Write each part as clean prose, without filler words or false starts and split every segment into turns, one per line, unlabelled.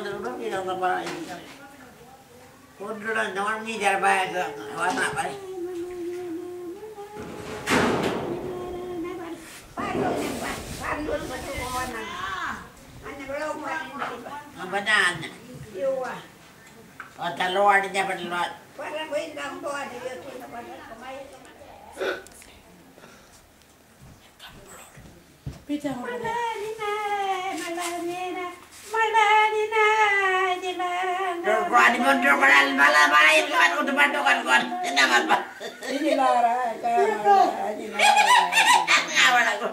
udah tidak apa ini. Kuduran jangan ngijar baik ke warna apa nih?
Parun betul kawan. Hanya belum
Apa nanya?
Iya.
Oh terluar di jabat luar.
Parang bintang tua di situ pada kemarin.
Bicara.
Maladina.
Kalau di mundur kalau malah main kan udah bantukan kan. Ini apa?
Ini Lara,
Awal aku.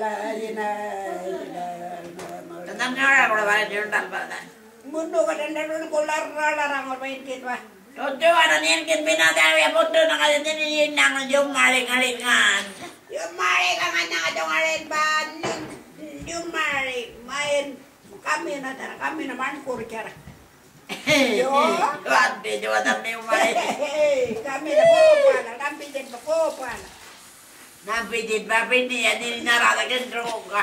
Tentang orang kalau balik di rental pada.
Mundo kadang-kadang kular larang main kita.
Tujuh ada niat binatang ya putu nak ada ini nang jumari-ngalingan.
Jumari kangen yang ada ngarin banding. Jumari main kami na mangkur cara. Yo,
Ade juga tapi umai.
kami na popala, kami din popala.
Nampi di babi ni ani narada kendroga.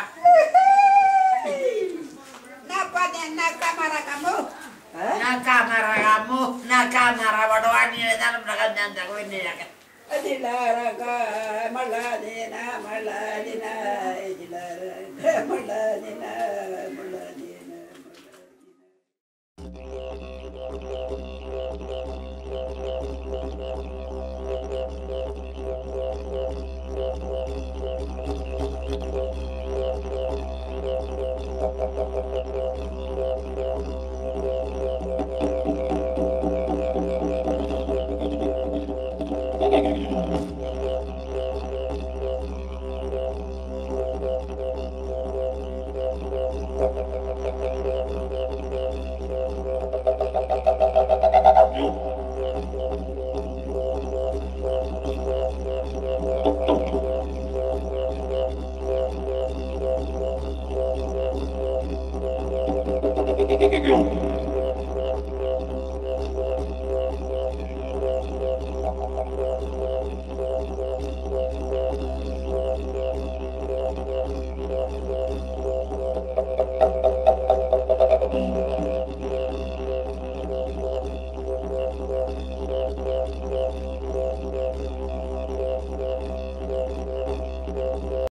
Napa na kamera kamu?
Nakamara wadwani na dalam nakanya ko ini ya.
Adilara ka maladina, adilara maladina.
Thank you.